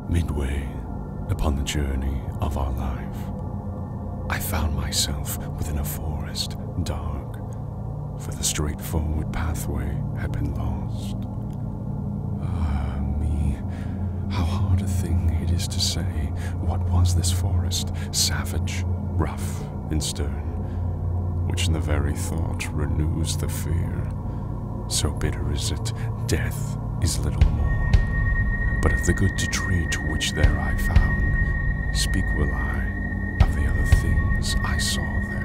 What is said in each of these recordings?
Midway upon the journey of our life, I found myself within a forest, dark, for the straightforward pathway had been lost. Ah, me, how hard a thing it is to say what was this forest, savage, rough, and stern, which in the very thought renews the fear. So bitter is it, death is little more. But of the good to treat which there I found, speak will I of the other things I saw there.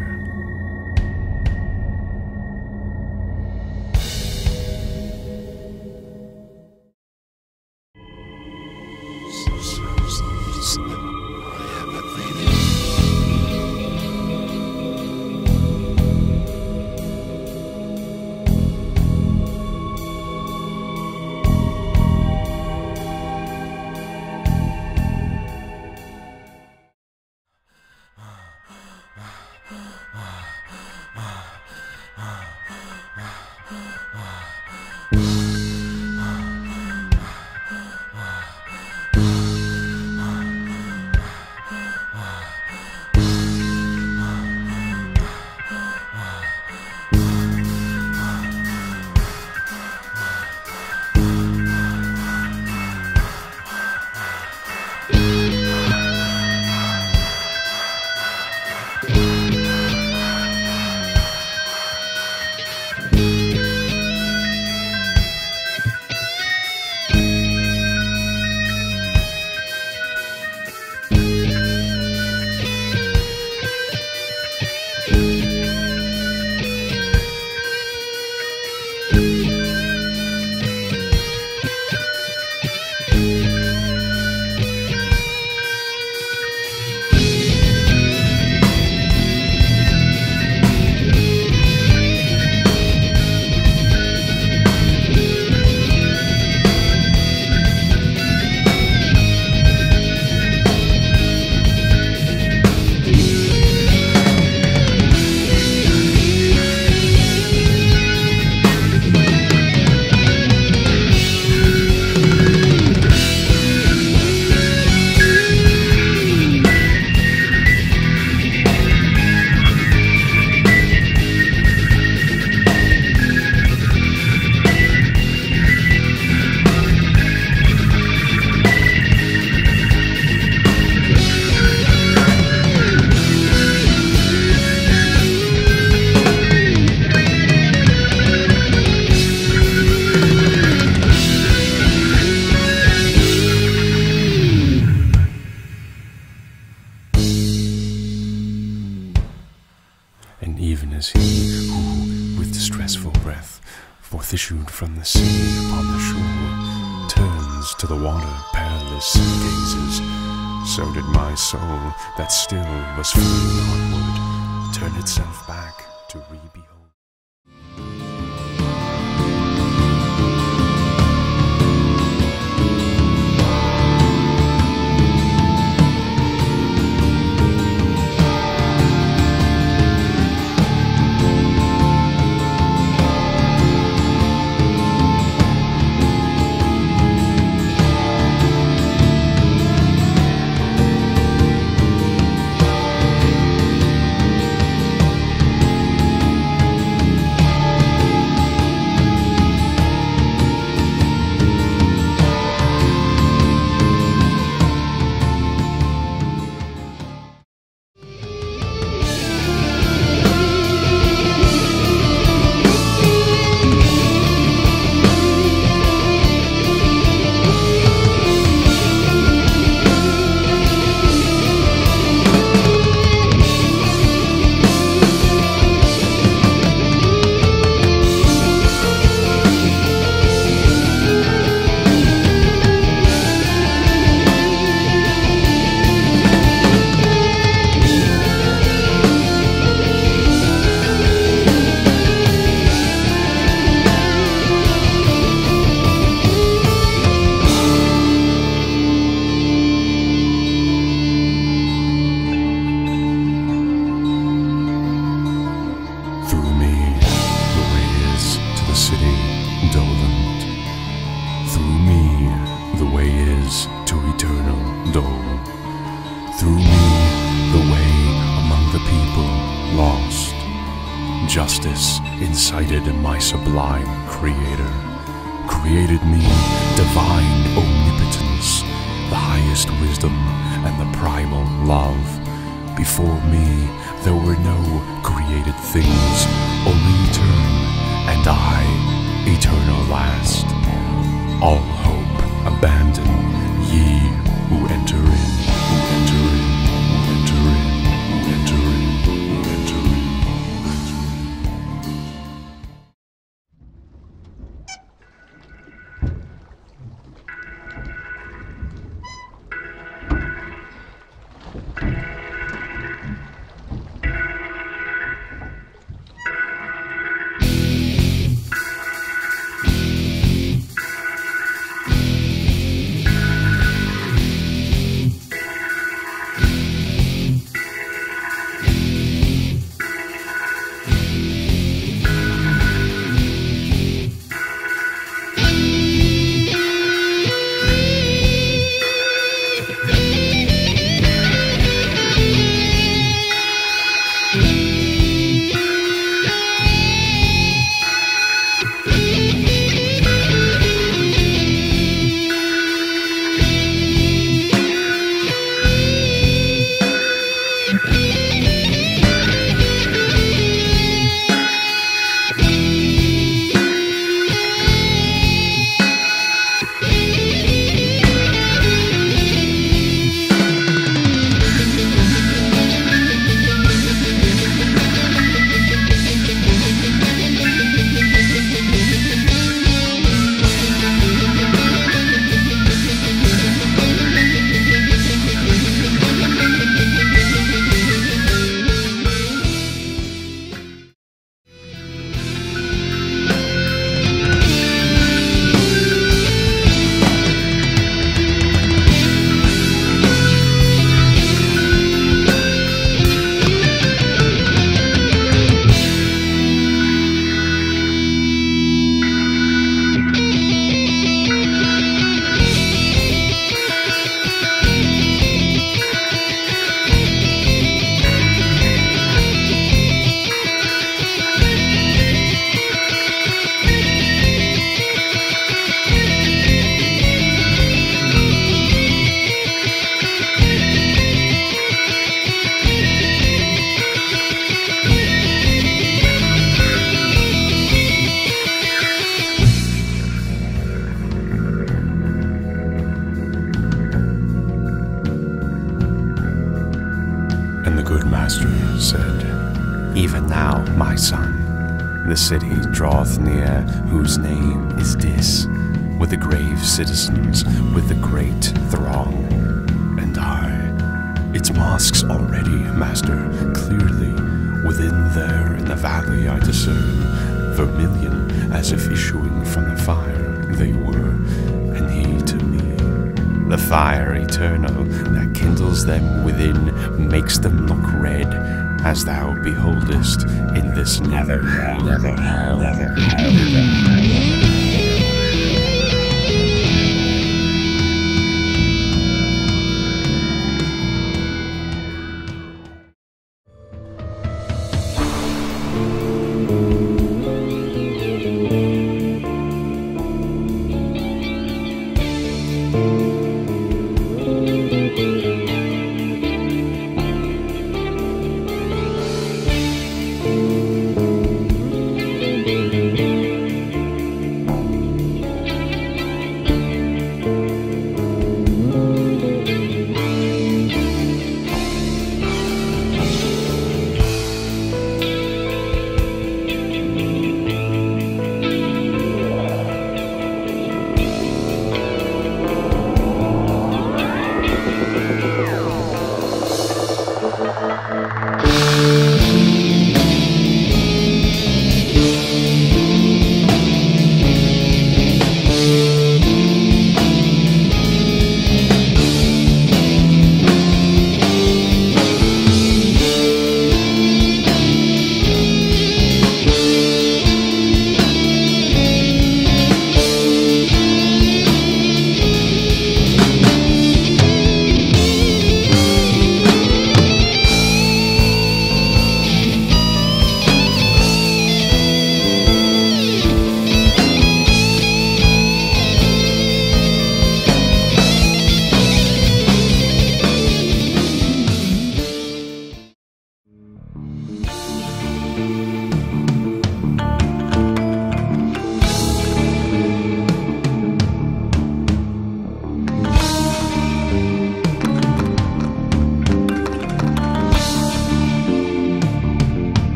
And even as he who, with distressful breath, forth issued from the sea upon the shore, turns to the water perilous and gazes, so did my soul, that still was fleeing onward, turn itself back to re-behold. ages to eternal dole. Through me, the way among the people lost. Justice incited my sublime Creator, created me divine omnipotence, the highest wisdom and the primal love. Before me, there were no created things, only eternal, and I, eternal last. All hope abandon, ye who enter in, who enter in, who enter in, who enter in, who enter in. Master said, "Even now, my son, the city draweth near, whose name is Dis, with the grave citizens, with the great throng. And I, its mosques already, Master, clearly, within there in the valley I discern, vermilion, as if issuing from the fire they were, and he to me. The fire eternal that kindles them within makes them look red, as thou beholdest in this nether hell, nether hell, nether hell, nether hell."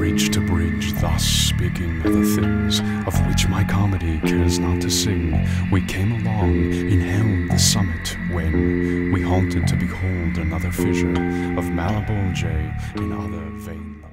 bridge to bridge, thus speaking of the things of which my comedy cares not to sing, we came along, inhaled the summit, when we halted to behold another fissure of Malabulge in other veins.